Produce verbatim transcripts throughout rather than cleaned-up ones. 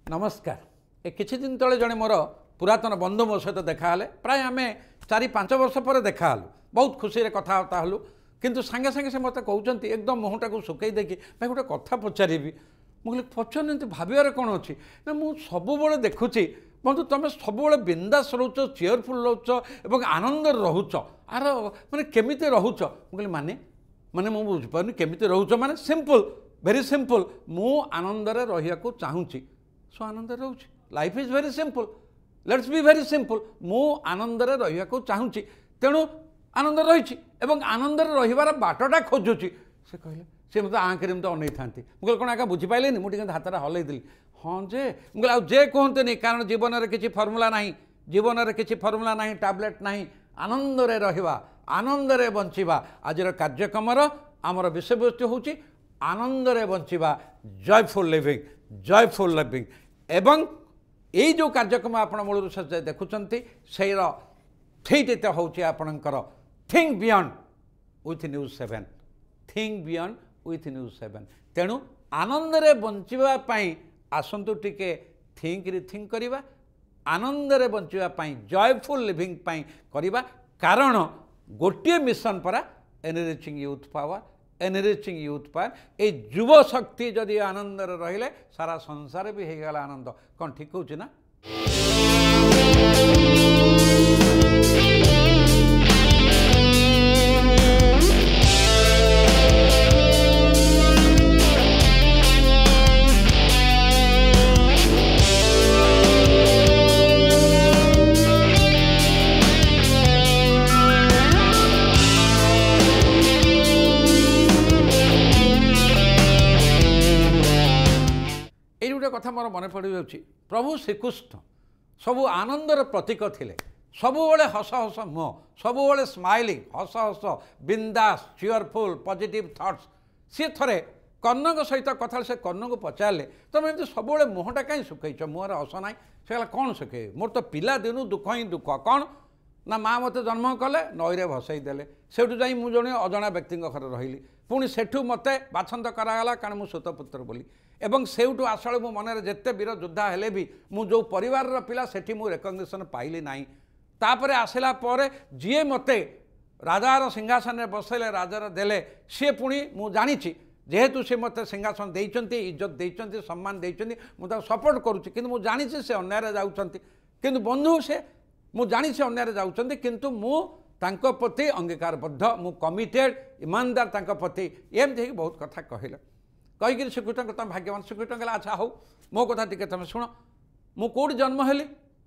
नमस्कार ए किछि दिन तले जड़े मोर पुरातन बंधु मो सहित देखा प्राय आम चार पांच वर्ष पर देखा बहुत खुशी रे कथबार्ता हलु किंतु सांगे सांगे से मत कहते एकदम मुहटा को सुकई देखी भाई गोटे कथा पचारि मुझे पचार भावर कौन अच्छी ना मुझे सबुबले देखुची बंधु तुम सबुबले बिंदास रोच चेयरफुल रोच और आनंद रोच आर माने केमिति रोच मुझे माने माने मुझे बुझीपार केमिति रोच माने सिंपल वेरी सिंपल मु आनंद रहा चाहूँगी सो आनंद रोच life is very simple let's be very simple मु आनंद रहा चाहूँगी तेणु आनंद रही आनंद रही बाटटा खोजुची से कहले सी मतलब आँखें मत अनै था मुझे कौन आगे बुझीपारे मुझे हाथ हल्दी हाँ जे मुझे आज जे कहते नहीं कारण जीवन में किसी फर्मुला ना जीवन में किसी फर्मुला ना टैबलेट ना आनंद रहा आनंद बंचवा आज कार्यक्रम आमर विषय वस्तु हूँ आनंद बंचवा जयफुल लिविंग जयफुल लिविंग एवं यही जो कार्यक्रम आप मूल देखुंट से ठीक हूँ आपणकर think beyond with news seven think beyond with news seven तेणु आनंद रे बंचापी आसतु टिके थिंक रे थिंक करवा आनंद रे बंचापी जयफुल लिविंग करवा कारण गोटे मिशन परा enriching youth power enriching youth power ए युव शक्ति जदि आनंद रहिले सारा संसार भी हो गला आनंद कौन ठीक हो ना कथा मोर मन पड़ जाऊँ प्रभु श्रीकृष्ण सबू आनंदर प्रतीक थिले सबुबले हस हस मुह सबुबले स्माइलिंग हस हस बिंदास चीयरफुल पॉजिटिव थॉट्स सी थे कर्ण सहित कथा से कर्ण को पचारे तुम एमती सब मुहटा कहीं सुखईच मुहर हस ना से कौन सुखे मोर तो पिला दिनू दुख ही दुख कौन ना माँ मत जन्म कले नईरे भसई देले सेठू जाई मु जणे अजणा व्यक्ति घर रही पुणी सेठू मत बाछंद करागला कारण मु सुतपुत्र बोली एवं सेठू आसले मो मन जिते वीर योद्धा हेले भी मु जो परिवार पिला सेठी मु रेकग्निशन पाइली नाही तापरे आसला परे जीए मते राजार सिंहासन में बसैले राजार देले सी पुणी मु जानिछि जेहेतु से मत सिंहासन देइचंती इज्जत देइचंती सम्मान देइचंती मु ता सपोर्ट करूछि किंतु मु जानिछि से अन्याय जाउचंती किंतु बंधु से मु जानिछि अन्याय जाउचंती किंतु मु तांको प्रति अंगीकारबद्ध मु कमिटेड ईमानदार तांको प्रति एमती बहुत कथा कहले कहीकि श्रीकृष्ण तुम भाग्यवान श्रीकृष्ण कहला अच्छा हो मो कथा टिके तुम शुण मु कौट जन्म हेली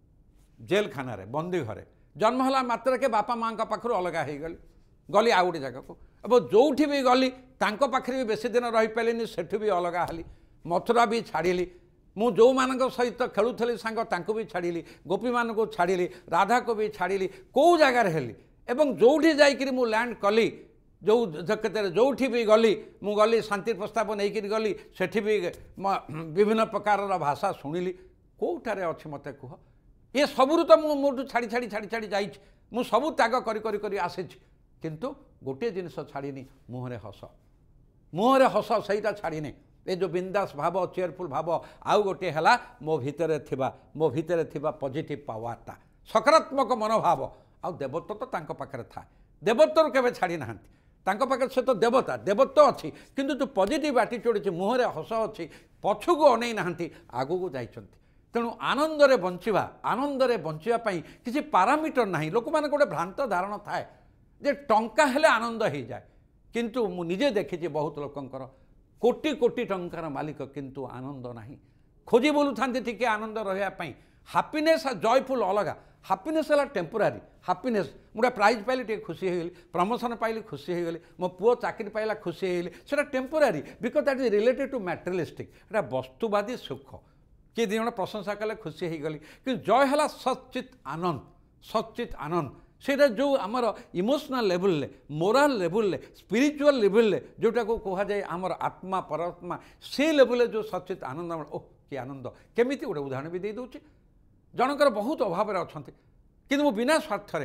जेल खाना रे बंदी घरे जन्म है मात्र के बापा माँ पाखर अलग हो गली गली आ गोटे जगह को अब जो भी गली तांको पाखरे भी बेसी दिन रही पारे सेठू भी अलग हली मथुरा भी छाड़ी मु जो मान सहित खेलुली सांग तांको भी छाड़ी गोपी मान को छाड़ी राधा को भी छाड़ी कौ जगार हेली एवं जोठी जाइकरी मु लैंड कली जो क्षेत्र जो भी गली मु गली शांति प्रस्ताव नहीं गली सेठी भी विभिन्न प्रकार भाषा शुणिली कौटारे अच्छी मत कह ये सबू तो मुझे छाड़ी छाड़ी छाड़ी छाड़ी जाइए मु सबू त्याग करी करी करी आसी किंतु गोटे जिनस छाड़ीनी मुहरे हस मुहरे हस सहीटा छाड़ीनी ये जो बिंदास भाव चेयरफुल भाव आउ गोटे है मो भितर थिबा मो भितर थिबा पॉजिटिव पावरटा सकारात्मक मनोभाव आउ देवत्व तो तांको पाखरे था देवत्व केबे छाड़ी नाहांती तांको पाखरे से तो देवता देवत्व अच्छी किंतु जो पॉजिटिव एटीट्यूड अच्छी मुहरे हस अच्छी पछुक अनै नाहांती आगुक जाइछंती तेणु आनंद रे बंचिवा आनंद रे बंचिवा किसी पारामीटर ना लोक मान गोटे भ्रांत धारणा थाए जे टंका हेले आनंद हो जाए किंतु मु निजे देखी बहुत लोकंकर कोटी कोटी टंकार मालिक किंतु आनंद नाही खोजी बोलू था टिके आनंद रही हैप्पीनेस जयफुल अलग हैप्पीनेस है टेम्पोरारी हैप्पीनेस मुझे प्राइज पाइली टे खुशी हो गली प्रमोशन पाइली खुशी हो गली मो पुओ चाकरी पाइला खुशी हो गली से temporary because that is related to materialistic एटा वस्तुवादी सुख किए दी जन प्रशंसा कले खुशी हो गली कि जय है सचित आनंद सचित आनंद से जो आमर emotional level moral level spiritual level जोटा को कह जाए आमर आत्मा परमात्मा से लेवल जो सचित आनंद ओह कि आनंद केमिति गोटे उदाहरण भी दे दूँ जनकर बहुत अभाव अच्छा किंतु बिना स्वार्थ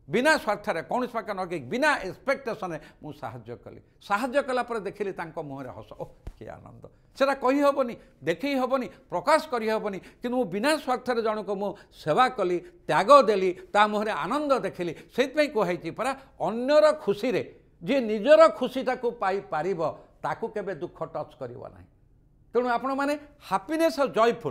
बिना स्वार्थ कौन पाखे नगे बिना एक्सपेक्टेशन मुझे साहाय्य कली साहाय्य कलापर देखिली मुहर हस ओ कि आनंद सेटा कही हेनी देखी हेनी प्रकाश करी हेनी कि बिना स्वार्थ जनक मु सेवा कली त्याग देली ता मुहर आनंद देखिली से कहुई परा अन्यर खुशी रे जी निजर खुशीटा को पाई पारिब ताकू केबे दुख टच करिवो नाही तेणु आपण माने हैप्पीनेस और जॉयफुल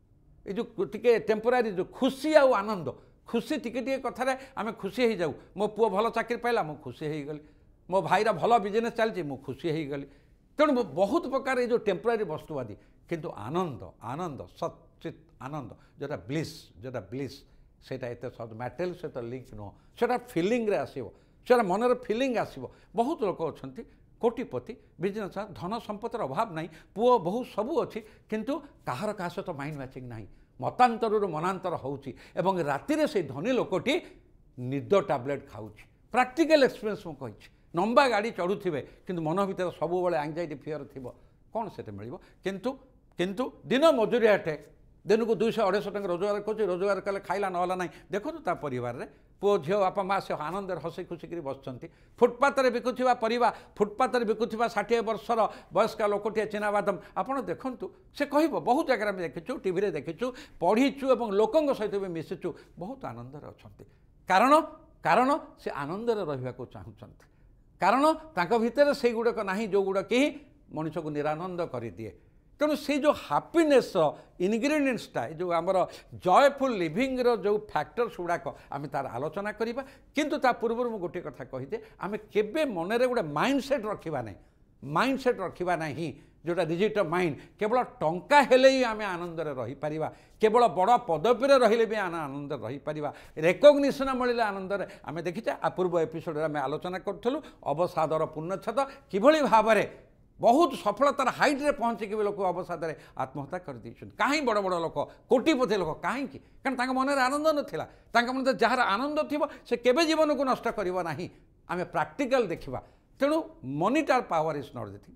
ये जो टिके टेम्पोरारी जो खुशी आ आनंद खुशी टिके टिके कथारे आम खुशी हो जाऊ मो पुओ भल चाकरी पाइला मु खुशी हो गली मो भाईर भल बिजनेस चलती मु खुशी हो गली तेणु बहुत प्रकार ये जो टेम्पोरारी वस्तुवादी किंतु आनंद आनंद सचित आनंद जोटा ब्लिस जोटा ब्लिस सेटा एत सहज मैटेरियल सहित लिंक नुह सेटा फिलिंग रे आसीबो सेटा मनर फिलिंग आसीबो बहुत लोक अछंती कोटिपति बिजनेस धन संपत्तिर अभाव नहीं पुओ बहु सबू अच्छी किंतु कहार क्या सहित माइंड मैचिंग नहीं मतांतर मनांतर होउची एवं राति से धनी लोकटी निद टैबलेट खाऊची प्रैक्टिकल एक्सपीरियंस मु कहि नंबा गाड़ी चढ़ुवे किंतु मन भीतर सब एंजाइटी फियर थी कौन से मिल किंतु किंतु दिन मजूरियाटे दिन को दुईश अढ़ाई टका रोजगार कर रोजगार कले खाइला ना ना देखो ता परिवार रे पुओ झील बापा माँ से आनंद हसी खुशिक बसुँच फुटपाथ बिकुवा परिवा फुटपाथ बिकुवा षाठी वर्षर वयस्क लोकटे चिनाबादम आपड़ देखु से कह बहुत जगह देखीचु टीवी देखीचु पढ़ीचु और लोकों सहित भी मिशिचु बहुत आनंद अच्छा कारण कारण से आनंद रहा चाहते कारण तांको भितर से गुड़ाक ना जो गुड़ा कि मनीष को निरानंद कर दिए तेणु से जो हैप्पीनेस इनग्रेडिएंट्सटा जो आमर जयफुल लिविंग रो जो फैक्टर्स गुड़ाक आम तार आलोचना करवा किंतु ता पूर्व मुझे गोटे कथा कहीदे आम केबे मनरे गोटे माइंडसेट रखा ना माइंडसेट रखा ना जोटा डिजिटल माइंड केवल टंका हेले ही आम आनंद रही पारिबा केवल बड़ पदवी रहिले भी आम आनंद रही पारिबा रेकग्निशन मिले आनंद आम देखीचे आ पूर्व एपिसोड आम आलोचना करूँ अवसादर पूर्णछेद किभली भाव में बहुत सफलतार हाइट रे पहुँचिक भी लोक अवसाद आत्महत्या कर कहीं बड़ बड़ लोक कोटिपति लोक कहीं कारण मन में आनंद नाला मन जार आनंद थी से केबे जीवन को नष्ट करना आम प्रैक्टिकल देखा तेणु मनीटार power is not the thing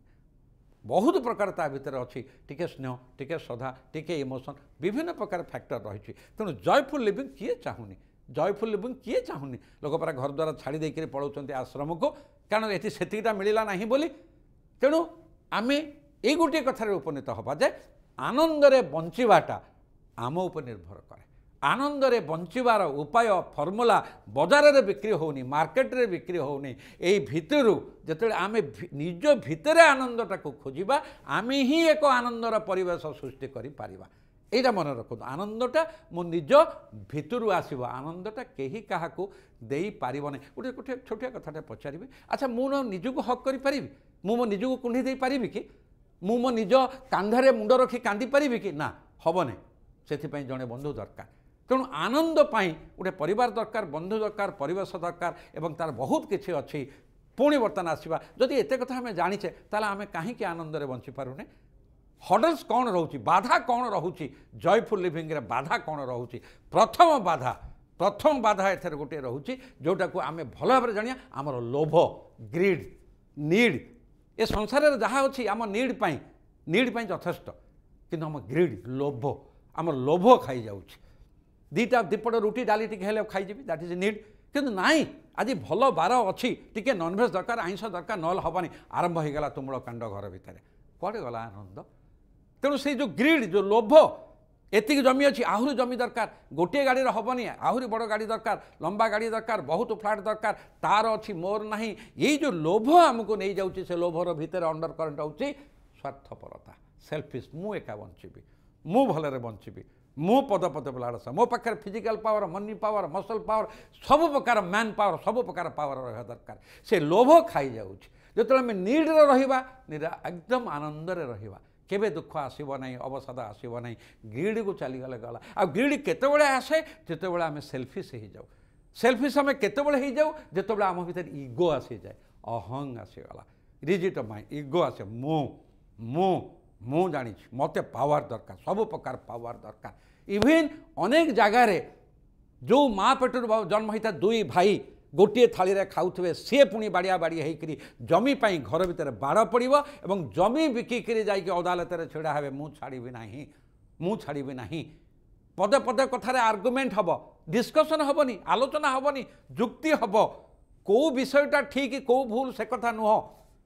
बहुत प्रकार ता भीतर अच्छी टिके स्नेह टिके श्रद्धा टिके इमोशन विभिन्न प्रकार फैक्टर रही तेणु जयफुल लिविंग किए चाहूनी जयफुल लिविंग किए चाहूनी लोक पारा घर द्वारा छाड़ी देकर पलाउं आश्रम को कारण ये सेतिटा मिलला नहीं बोली तेणु आम ये गोटे कथार उपनीत हवा जे आनंदरे बंचवाटा आम उपर निर्भर करे आनंदरे बंचवार उपाय फर्मुला बजार रे बिक्री होनी मार्केट रे बिक्री होनी यही भितर जिते आम निज भितर आनंदटा को खोजा आम ही एक आनंदर परिवेश सृष्टि करि पारिबा एटा मन रखु आनंदटा मो निज भितर आसब आनंदटा कहीं क्या दे पारन गोटे गोटे छोटिया कथाटा पचारि अच्छा मुझे निजक हक करी मु मो निजक कुंडी दे पारिबी कि मु मो निज कांधरे मुंड रखी कांदी पारिबी कि ना हेबनी से जड़े बंधु दरकार तेणु आनंद पाई गोटे परिवार दरकार बंधु दरकार परिवेश दरकार एवं तार बहुत किसी अच्छी पुणी बर्तमान आसवा जदि एत कथा आम जाचे ताला आम कहीं आनंद में बंची पारुने हडल्स कौन रोचे बाधा कौन रोचे जयफुल लिविंग रे बाधा कौन रोचे प्रथम बाधा प्रथम बाधा एथर गोटे रोचे जोटा को आम भल भाव जानिया आमर लोभ ग्रीड नीड ए संसार जहाँ अच्छी आम नीड पाई नीड पाई यथेष्ट किंतु आम ग्रीड लोभ आम लोभ खाई जाऊँ दीटा दीपट रुटी डाली टी खाई दैट इज नीड किंतु नाई आज भल बार अच्छी टी नॉनभेज दरकार आइंस दरकार नल हेनी आरंभ हो गला तुमुल कांड घर भितर कड़े गला आनंद तेणु से जो ग्रीड जो लोभ एतिक जमी अच्छी आहरी जमी दरकार गोटे गाड़ी हेनी आहरी बड़ गाड़ी दरकार लंबा गाड़ी दरकार बहुत फ्लाट दरकार तार अच्छी मोर ना ये जो लोभ आमको नहीं जाऊँगी से लोभर भितर अंडर करंट होची स्वार्थपरता सेल्फिश मु एका बंचीबी मु भलरे बंचीबी मु पद पद लाड़सा मो पाखे physical power money power muscle power सब प्रकार मैन पावर सब प्रकार पावर रहा दरकार से लोभ खाई जाऊँगी जो आम नीड रहा निरा एकदम आनंदरे रहा केबे दुख आसब ना अवसाद आसब ना ग्रीड को चलीगले गला आ ग्रीड केतबेले आसे जितेबाला आम सेल्फिश हो जाऊ सेल्फिश आम केतबेले हो जाऊ जितेबाला आम भीतर इगो आसी जाए अहंग आसीगला रिजिट माइंड इगो आसे मु मु मु जानी मत पावर दरकार सब प्रकार पावर दरकार इवेन अनेक जगार जो माँ पेटर जन्म होता दुई भाई गोटे थाली रे खाऊे सी पुणी बाड़िया बाड़ी होकर जमी पाई घर भितर बाड़ पड़ो और जमी बिकिक अदालत में छिड़ा हे मु छाड़ी ना मु छाड़ी ना पदे पदे कथार आर्गुमेंट हम डिस्कसन हेनी आलोचना हेनी जुक्ति हम कौ विषयटा ठीक कौ भूल से कथा नुह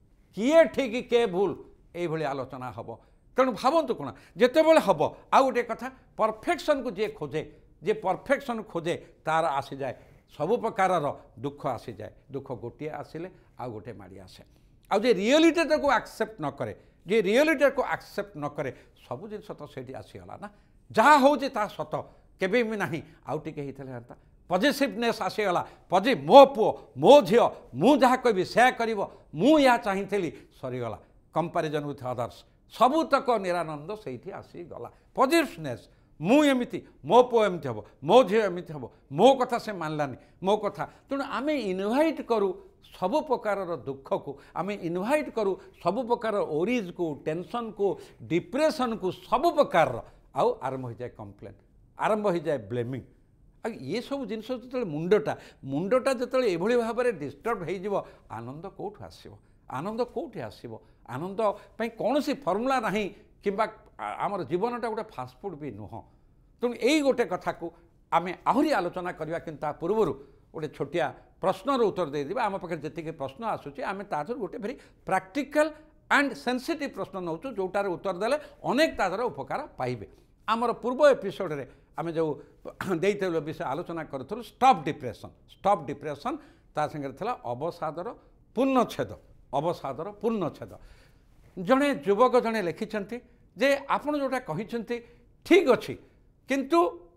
किए ठीक किए भूल ये आलोचना हम तेणु भावतु कौन जिते बड़े हम आउ गोटे कथा परफेक्शन को जी खोजे जी परफेक्शन खोजे तार आसी जाए सबु प्रकार दुख आसी जाए दुख गोटे आसिले आउ गोटे माड़ी आसे आउ जे रियलिटी को एक्सेप्ट न करे जे रियलिटी को एक्सेप्ट न करे सब जिन तो से आसीगला ना जहाँ हूँ सत केबे भी ना आउ टे होता पॉजिटिवनेस आसीगला पजि मो पुओ मो झील मु जहाँ कहबी से कर मु या चाहती सरीगला कंपैरिजन विथ अदर्स सबुतक निरानंद से आसीगला पॉजिटिवनेस मु एमती मो पुओ एमती हम मो झील एमती हम मो कथा से मानलानी मो कथा तेणु आम इनवाइट करूँ सबु प्रकार दुख को आम इनवाइट करूँ सबु प्रकार ओरीज को टेंशन को डिप्रेशन को सबु प्रकार आउ आरंभ हो जाए कंप्लेन आरंभ हो जाए ब्लेमिंग आ ये सब जिन जो मुंडटा मुंडटा जो ये भाव में डिस्टर्ब हो आनंद कौटू आसो आनंद कौटी आसो आनंद कौन सी फर्मुला ना कि आमर जीवनटा गोटे फास्टफुड भी नुह तेणु यही गोटे कथा को आम आहरी आलोचना करवा कि पूर्व गोटे छोटिया प्रश्नर उत्तर देदेबा आम पाखे जी प्रश्न आसूँ आम तादर गोटे भेरी प्रैक्टिकल एंड सेंसिटिव प्रश्न नौ जोटार उत्तर देले अनेक तादर उपकार पाइबे आमर पूर्व एपिसोड रे आम जो देते विषय आलोचना करूँ स्टॉप डिप्रेशन स्टॉप डिप्रेशन ता संगे थिला अवसादर पूर्णछेद अवसादर पूर्णछेद जड़े युवक जड़े लिखिं जे आपड़ जोटा कही ठीक अच्छी किंतु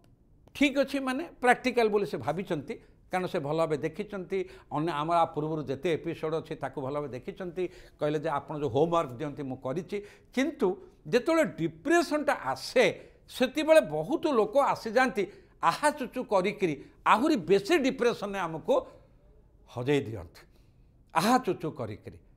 ठीक अच्छी माने प्रैक्टिकल बोली से भावी कारण से भल भाव देखी अन्य आम पूर्व जिते एपिसोड अच्छी भल भाव देखी कहले जे आप जो होमवर्क दिखती मुझे किंतु जिते डिप्रेशनटा आसे से बहुत लोक आसी जाती आहा चुचु करी आहरी बेसी डिप्रेशन आमको हजई दिखती आहा चुचु करी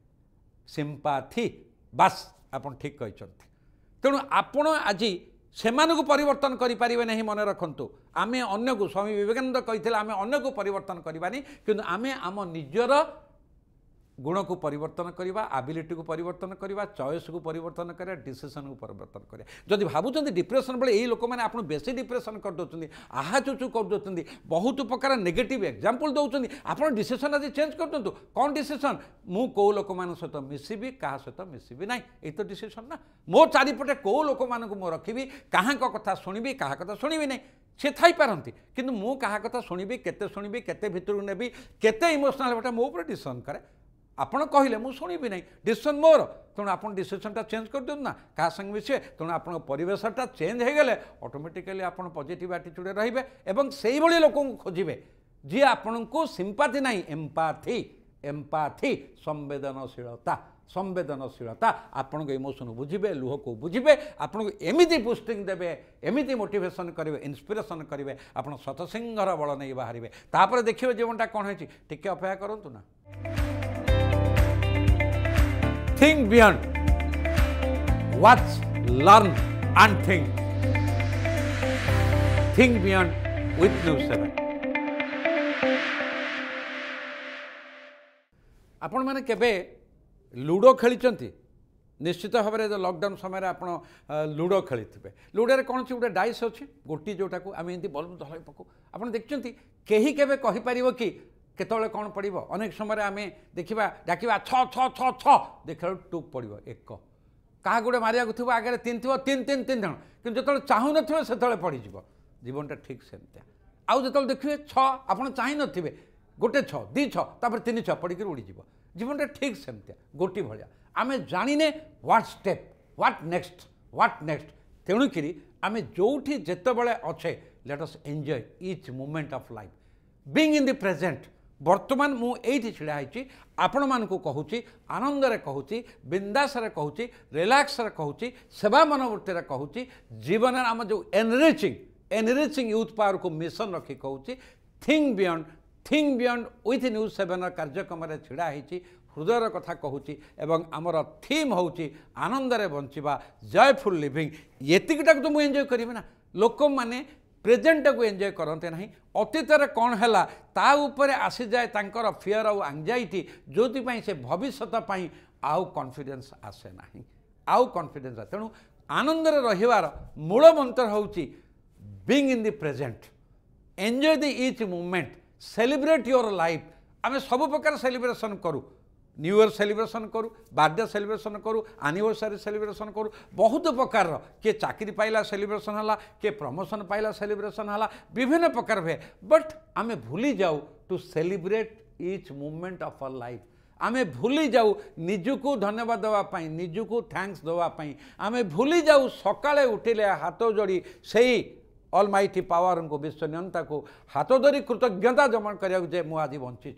सिंपाथी बास आप ठीक कहते तेणु आपण आज से परिवर्तन करें नहीं मन रखु आम अन्न को स्वामी विवेकानंद कही आम अन्न को परिवर्तन करवानी कि आम आम निजर गुण को परिवर्तन करवा एबिलिटी को परिवर्तन करवा चॉइस को परिवर्तन करा डिसीजन को परिवर्तन करा जदि भावुं डिप्रेशन बेले यही लोक मैंने आप बेसी डिप्रेशन कर दौरान आहा चुचु कर दौरान बहुत प्रकार नेगेटिव एग्जांपल दौरान आप डिसीजन आज चेंज कर दिंतु कौन डिसीजन मु कौ लोक मान सहित मिसबी क्या सहित मिसबी ना ये तो डिसीजन ना मो चारिपटे कौ लोक मान मु रखी क्या कथा शुणी क्या कथा शुणी ना सी थी पारती किंतु मु क्या कथा शुणी केते शुणी केते भितर नेबी केते इमोशनल होटा मो ऊपर डिसीजन करे आपड़ कहले मुझे शुणी ना डिसीजन मोर तेणु आप डिसीजनटा चेंज कर दिखाँ ना क्या संग मिसे तेणु आप परिवेशटा चेंज हो गले ऑटोमेटिकली आप पॉजिटिव एटीट्यूड रहिबे एवं सेही भली लोक खोजिबे जी आपन को सिंपाथी ना एम्पाथी एम्पाथी संवेदनशीलता संवेदनशीलता आपण को इमोशन बुझे लुह को बुझे आपन को एमती बुस्टिंग देवे एमती मोटिवेशन करेंगे इन्स्पिरेशन करेंगे आप शतसिंहर बल नहीं बाहर तापर देखिए जीवनटा कौन होती टिके अपेक्षा करूँ ना Think beyond, watch, learn and think. Think beyond with news seven. आपण माने केबे लूडो खेली निश्चित भाव में लॉकडाउन समय आप लूडो खेली थे लूडो कौन सी गोटे डाइस अच्छी गोटी जोटा को आम एमती बल धल पकू आप देखते कहीं केबे कहीपर कि केतले कौन पड़ो अनेक समय आम देखा डाकवा छ छ छ छ देखा टुक पड़ो एक क्या गोटे मारिया थो आगे तीन थो तीन तीन तीन जन कि जो चाहू थे से पड़ज जीवनटा ठीक सेमती आउ जो देखिए छ आप चाह नी गोटे छ दी छपर तीन छ पड़ी उड़ीज जीवनटा ठीक सेमती गोटी भाया आम जाने what step what next what next तेणुक आम जो जिते बड़े अच्छे let us enjoy each moment of life being in the present बर्तमान मुझे छिड़ा आपण मानक कहूँ आनंदरे कहूँ बिंदास कहूँ रिलैक्स कहूँ सेवा मनोवृत्ति कहूँ जीवन आम जो एनरिचिंग एनरिचिंग यूथ पावर को मिशन रखी कहूँ think beyond think beyond with news seven कार्यक्रम छिड़ा हृदयर कथा कहूँ एवं आमर थीम हूँ आनंदरे बंचिबा जयफुल लिविंग येतिकटा तो मुझे एंजॉय करी ना लोक मैंने प्रेजेंट को एंजॉय करते ना अतीत कौन है ता उपरे आसी जाए तांकर फियर और एंजाइटी जो से भविष्यत आउ कॉन्फिडेंस आसे ना आउ कॉन्फिडेंस तेणु आनंद रहिवार मूल मंत्र हूँ being in the present enjoy the each movement celebrate your life आम सब प्रकार सेलिब्रेशन करूँ न्यू ईयर सेलिब्रेशन करूँ बर्थडे सेलिब्रेशन करूँ एनिवर्सरी सेलिब्रेशन करूँ बहुत प्रकार किए चाकरी पाइला सेलिब्रेशन है किए प्रमोशन पाइला सेलिब्रेशन है विभिन्न प्रकार हुए बट आम भूली जाऊ to celebrate each movement of our life आमे भूली जाऊ निजुको धन्यवाद देवाई निजुको थैंक्स देवाई आमे भूली जाऊ सकाळे उठिले हाथ जोड़ी से ऑलमाइटी पावर को विश्वनियंता को हाथ धरी कृतज्ञता जमन करिया जे मु आज बंची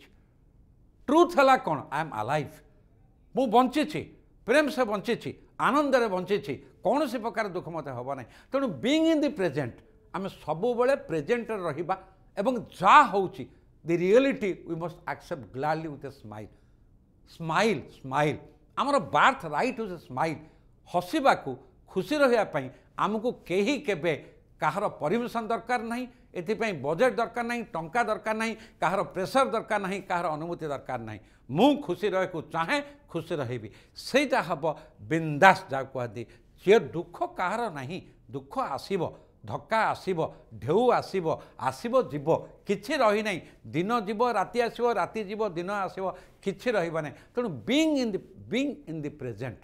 ट्रुथ है कौन आई एम अलाइव मु बंची प्रेम से बंची आनंद रे बंची कौन सी प्रकार दुख मत हम ना तेणु बीइंग इन द प्रेजेंट आम सब बेले प्रेजेंट रहिबा एवं जा होउची the reality we must accept gladly with a smile smile smile आमर बार्थ राइट होज स्माइल हसवा को खुशी रही आमको कहीं केबे कहार परमिशन दरकार नहीं एथिपाई बजेट दरकार नहीं टंका दरकार नहीं कहार प्रेशर दरकार नहीं कहार अनुमति दरकार नहीं मु खुशी रहे को चाहे खुशी रही सेटा हम बिंदास जा कहती जे दुख कहार नहीं दुख आसीबो धक्का आसीबो ढेउ आसीबो आसीबो जीव किछि रही नहीं दिन जीव राति आसीबो राति जीव दिन आसीबो किछि रहिबा नहीं तेणु being in the being in the present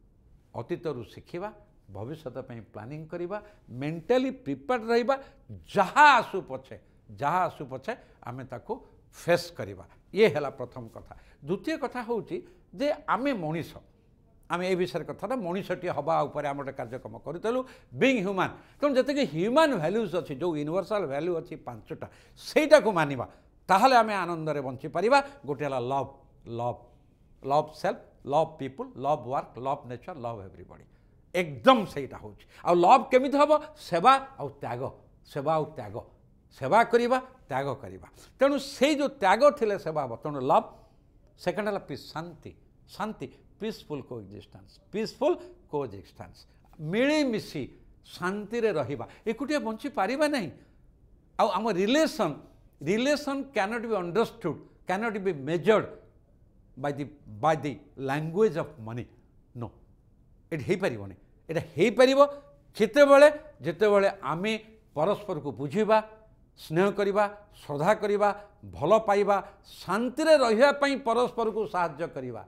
अतीतरू शिखिबा भविष्य प्लानिंग करिबा मेंटली प्रिपेयर्ड रहिबा जहाँ आसु पछे जहाँ आसु पछे आमे ताको फेस करिबा ये हैला प्रथम कथा द्वितीय कथा होउची जे आमे मनीष आम ए विषय कथा मनीषटी हवा उपर आम गोटे कार्यक्रम करूँ बीइंग ह्यूमान तेणु जितने ह्यूमान भैल्यूज अच्छी जो यूनिवर्सल भैल्यू अच्छी पांचटा सेटा को मानिबा ताहले आमे आनंद रे बंची परिबा गोटे हला love love love self love people love work love nature love everybody एकदम सेटा होची आ लव केमिति हबो सेवा आ त्याग सेवा आ त्याग सेवा करिबा त्याग करिबा तेणु से जो त्याग थिले सेवा हबो तेणु लव सेकंड हला पीस शांति शांति peaceful coexistence peaceful coexistence मिलीमिशी शांति रे रहिबा एकुटिया बंची पारिबा नहीं आ आम relation relation cannot be understood cannot be measured by the by the language of money no एट हे परिबोनी एटा हे परिबो केतेबेले जेतेबेले आमे परस्पर को बुझिबा स्नेह करिबा श्रद्धा करिबा भल पाइबा शांति रे रहिबा पई परस्पर को सहायता करिबा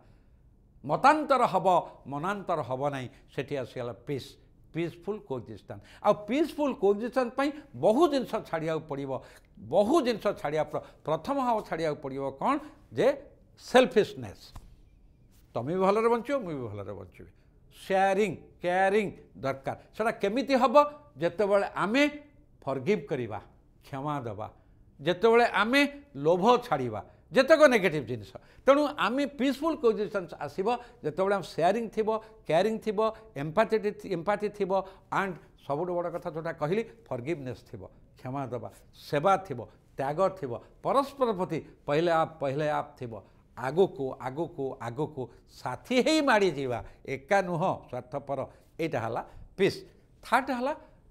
मतांतर हब मनांतर हब नहीं सेठी आसीगला पीस पीसफुल कोएक्जिस्टेंस आ पीसफुल कोएक्जिस्टेंस पई बहुत जिनस छाड़िया पड़िबो बहुत जिनस छाड़िया प्रथम हम छाड़िया पड़िबो कौन जे सेल्फिशनेस तुम भी भलरे बंचो मुझे भी भलरे बंचबी शेयरिंग केयरिंग दरकार सेटा केमिति हब जेतेबेले आमे फॉरगिव करिबा क्षमा देबा जेतेबेले आमे लोभ छाड़िबा जेतक नेगेटिव जिनिस तेणु आम पीसफुल कोएक्जिस्टेंस आसीबो जेतेबेले हम शेयरिंग थिबो केयरिंग थिबो एम्पैथी एम्पैथी थिबो एंड सबुठ बड़ कथा जोटा कहली फॉरगिवनेस थिबो क्षमा देबा सेवा थिबो त्याग थिबो परस्पर प्रति पहले आप पहले आप थिबो आगो को आगो को आगो को साथी ही माड़ी जीवा एका नुह स्वार्थपर एटा हला पीस थर्ड हला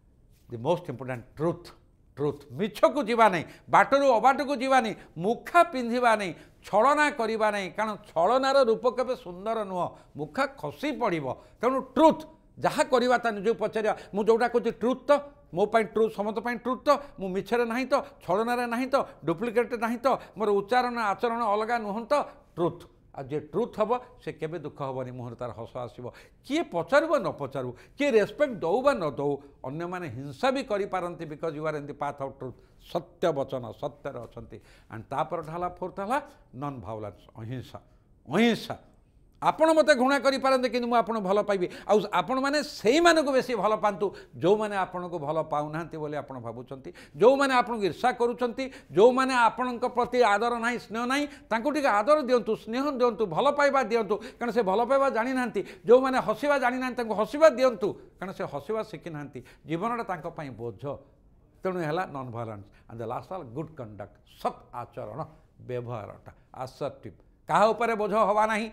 the most important truth truth मिछ को जीवा नहीं बाटरू अबाट को जीवा नहीं मुखा पिंधिबा नहीं छलना करिबा नहीं कारण छलनार रूप केबे सुंदर नुह मुखा खसी पड़िबो तेणु ट्रुथ जहाँ करवा ता निज पचार मु जोटा कहूँ ट्रुथ तो मो ट्रुथ समस्त ट्रुथ तो मु मिछरे नहीं तो छलनारे नहीं तो डुप्लिकेट नहीं तो मोर उच्चारण आचरण अलग नुहं तो ट्रुथ आ जे ट्रुथ हम से केबे दुख हेनी मुहर तार हस आसो किए पचार न पचारू किए रेस्पेक्ट दौ बा न दौ अन्य माने हिंसा भी करिपारंती because you are in the path of truth सत्य वचन सत्यर अच्छा एंड तापर ढाला फोर्थ है नॉन वायलेंस अहिंसा अहिंसा आपण मत घृणा करें कि मुझे भल पाइबी आपण मैंने से बेसी भल पातु जो मैंने आपन को भल पाऊना बोली आप भावुंट जो मैंने आपन ईर्षा करुँच जो मैंने आपण प्रति आदर ना स्नेह ना टी आदर दिंतु स्नेह दिंतु भल पाइबा दिंतु कारण से भल पाइबा जानी ना जो मैंने हसवा जानी ना हसवा दिंतु कारण से हसवा शिखी ना जीवनटा बोझ तेणु है non violence and the last good conduct सत् आचरण व्यवहारटा आसर्टिव क्या उपर बोझ हवा नहीं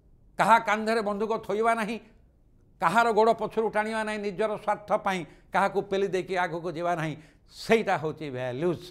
कहा कांधे बंदूक थोइबा नहीं कहार गोड़ पछरु टाणिबा नहीं निजर स्वार्थ पाई कहा को पेली देकी आगो को जीवा नहीं सेटा होची वैल्यूज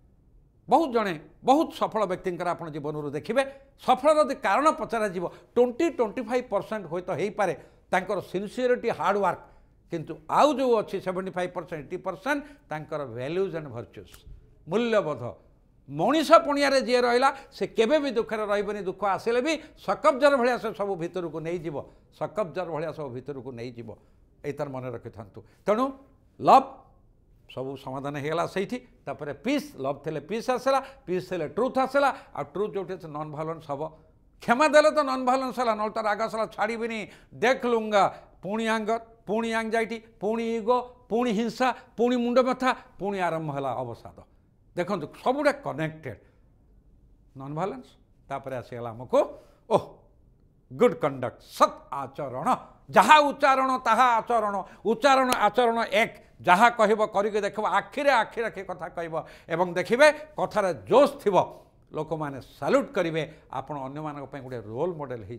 बहुत जने बहुत सफल व्यक्ति आप जीवन देखिए सफल कारण पचरा जीव ट्वेंटी ट्वेंटी फाइव परसेंट हो तो हो पारे तांकर सिनसीयरिटी हार्डवर्क किंतु आउ जो अच्छी seventy five percent eighty percent तांकर वैल्यूज एंड भर्च्यूज मूल्यबोध मनीष पुणिया जी रहा से केवे भी दुखे रही दुख आसिले भी सकब्जर भाया से सब भितर को नहीं जीव सकब्जर भाया सब भितर को नहीं जीव एतार मन रखि था तेणु लव सब समाधान होगा से पीस लव थे पीस आसला पीस थे ट्रुथ आसला आ ट्रुथ जो नॉन भायोलेंस हम क्षमा देले तो नॉन भायोलेंस है ना तो राग आसला छाड़बी देख लूंगा पुणी आंगर पुणी एंजाइटी पुणी इगो पुणी हिंसा पुणी मुंड व्यथा पुणी आरंभ है अवसाद देखो सबुटा कनेक्टेड नॉन भायोलेंस तापर आसीगला आमको ओह गुड कंडक्ट सत् आचरण जहाँ उच्चारण ताहा आचरण उच्चारण आचरण एक जहाँ कह करके देख आखिरे आखि रखी कथा कह एवं देखिए कथार जोश थी लोक मैंने साल्यूट करेंगे आपण अन्य मान गोटे रोल मॉडल हो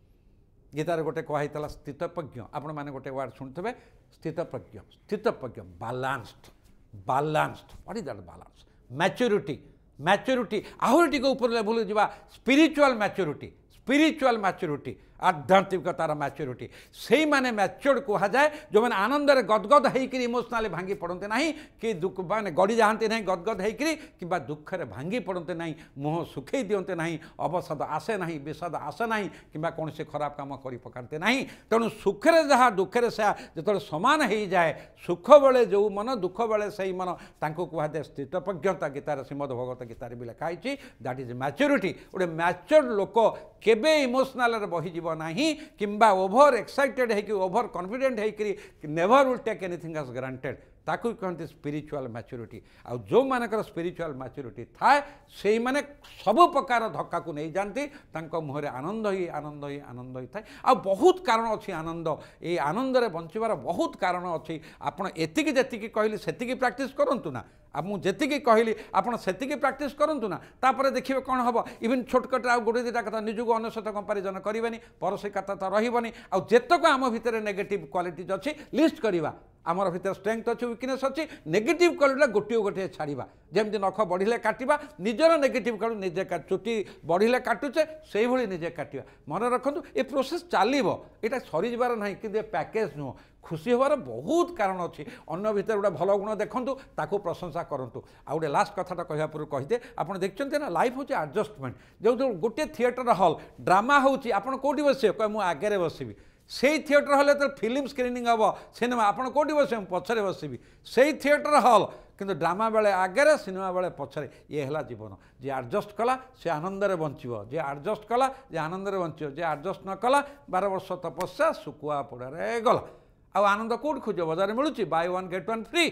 गीतार गोटे कहला स्थितप्रज्ञ आपण मैंने गोटे वर्ड शुणुवे स्थितप्रज्ञ स्थितप्रज्ञ balanced balanced what is that balance maturity maturity आहरी टी ऊपर लेवल जा स्पिरिचुअल मैच्योरिटी स्पिरिचुअल मैच्योरिटी आध्यात्मिकतार मैच्योरिटी से माने मैच्योर्ड कह जाए जो मैंने आनंद गदगद होकर इमोशनाली भांगी पड़ते ना कि दुख माने गड़ी जाते ना गदगद होकर कि दुखे भांगी पड़ते ना मुह सुखई दिंते ना अवसाद आसे ना विषाद आसे ना कि कौन से खराब कम कर पकाते ना तेणु सुखे जहाँ दुखे से जो सामान हो जाए सुख बेले जो मन दुख बेले से मन तांको कहुए स्थितप्रज्ञता गीतार श्रीमद भगवत गीतार भी लिखाई दैट इज मैच्योरिटी गोटे मैच्योर्ड लोक केबे इमोशनाल बहीज नहीं किंबा ओभर एक्साइटेड है कि ओभर कॉन्फिडेंट है कि never will take anything as granted ताकू कहते स्पिरिचुअल मैच्योरिटी आ जो मानकर स्पिरिचुअल मैच्योरिटी थाए से माने सब प्रकार धक्का को नहीं जानती तांको मुहरे आनंद ही आनंद ही आनंद ही थाए आ बहुत कारण अच्छी आनंद ये आनंद रे बंचवार बहुत कारण अच्छी आपण एतिकी जेतिकी कहली सेतिकी प्रैक्टिस करंतु ना आ मुझे कहली आपड़ से प्रैक्टिस करूँ ना तापर देखिए कौन हम इवन छोटकट आ गोटे दुटा कथा निजक अन्य सहित कंपारिजन करें परसिकता तो रही आतक आम भितर नेगेटिव क्वालिटीज अच्छी लिस्ट करवा आमर भितर स्ट्रेंथ अच्छी वीकनेस अच्छी नेगेटिव क्वालिटी गोटे गोटे छाड़ा जमी नख बढ़िले काटिबा निजर नेगेटिव क्वालिटी निजे चुटी बढ़िले काटुचे से ही निजे काटिबा मन रखु ये प्रोसेस चलो यहाँ सरीजार ना कि पैकेज नुह खुशी हबार बहुत कारण अच्छी अन्न भितर गोटे भल गुण देखूँ ताकू प्रशंसा करूँ आ गए लास्ट कथाटा कहवा पूर्व कहीदे आप देखते ना लाइफ हूँ एडजस्टमेंट जो जो गोटे थिएटर हल ड्रामा होची आपड़ कौटी बसे कह मुझे आगे बसबी से थिएटर हल तो फिल्म स्क्रीनिंग हम सिनेमा आपड़ कौटी बसे पछरे बसबी से थिएटर हल किंतु ड्रामा बेले आगे सिनेमा बेले पछरे ये है जीवन जे एडजस्ट कला से आनंद में बंचो जे एडजस्ट कला जे आनंद में बंचो जे एडजस्ट न कला बार वर्ष तपस्या सुकुआ पोड़े गला आ आनंद कौट खोज बजार मिलूँ buy one get one free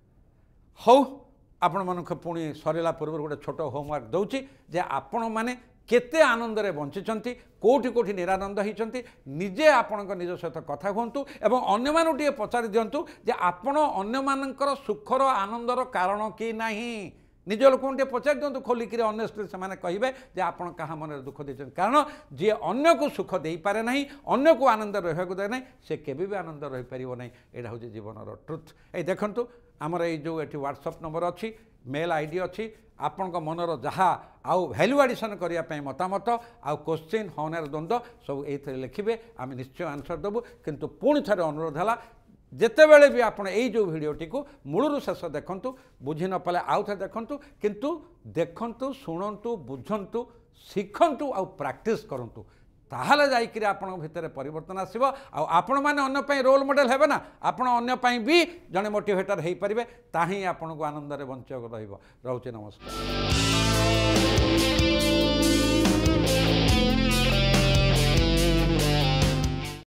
हौ आपण मन पुणी सरला पूर्व गोटे छोट होमवर्क दूची जे आपण मैंने केते आनंद रे बंचिचंती कोठी कोठी निरानंद होइचंती निजे आपणक निज सहित कथा कहतु एवं अन्य मानु टिए पचारि दियंतु जे आपण अन्य मानकर सुखर आनंदर कारण कि नाही निज लोक पचार दिखाँ खोलिक अनेस्टली से कहे जे आप क्या मन दुख दे कारण जी अन्न को सुख दे पारे ना अन्न को आनंद रहा दे ना से केबे भी आनंद रही पार ना यहाँ हूँ जीवन ट्रुथ ये देखूँ आमर ये जो ये व्हाट्सएप नंबर अच्छी मेल आईडी अच्छी आपण मनर जहाँ आउ भैल्यू एडिशन करने मतामत आउ क्वेश्चन हनार द्वंद्व सब ये लिखे आम निश्चय आंसर देवु किंतु पुणी थे अनुरोध है जितेबले भी आप जो भिडटी को मूलर शेष देखु बुझी न पाले आउ थे देखु किंतु देखु शुणु बुझंतु शिखंतु आउ प्रैक्टिस करंतु ताहले जाइकरी आपण भितर परिवर्तन आसीबो आ आपण माने अन्य पई रोल मॉडल हेबे ना आपण अन्य पई भी जने मोटिवेटर हेई परिबे ताही आपण को आनंद रे बंचक रहिबो रहउची नमस्कार।